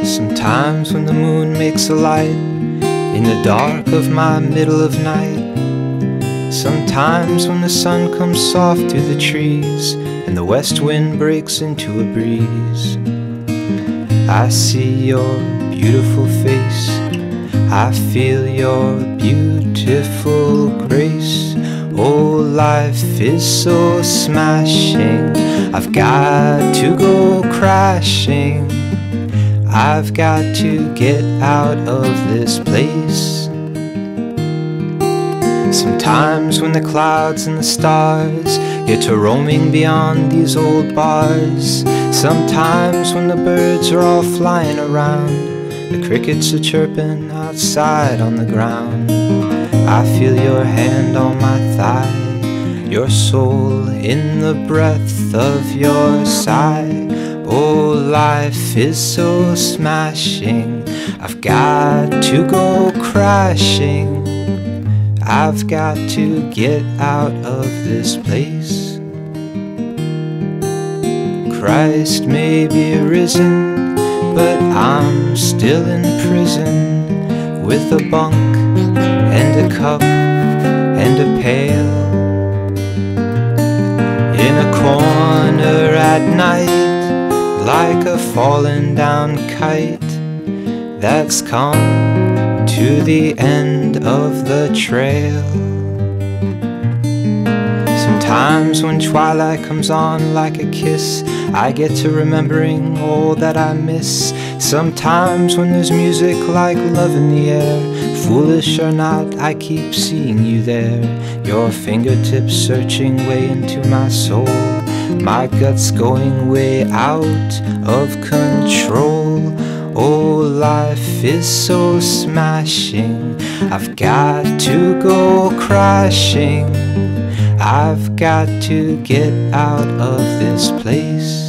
Sometimes when the moon makes a light in the dark of my middle of night, sometimes when the sun comes soft through the trees and the west wind breaks into a breeze, I see your beautiful face, I feel your beautiful grace. Oh, life is so smashing, I've got to go crashing, I've got to get out of this place. Sometimes when the clouds and the stars get to roaming beyond these old bars, sometimes when the birds are all flying around, the crickets are chirping outside on the ground, I feel your hand on my thigh, your soul in the breath of your sigh. Oh, life is so smashing, I've got to go crashing, I've got to get out of this place. Christ may be risen, but I'm still in prison, with a bunk and a cup and a pail, in a corner at night, like a fallen down kite that's come to the end of the trail. Sometimes when twilight comes on like a kiss, I get to remembering all that I miss. Sometimes when there's music like love in the air, foolish or not, I keep seeing you there, your fingertips searching way into my soul, my gut's going way out of control. Oh, life is so smashing, I've got to go crashing, I've got to get out of this place.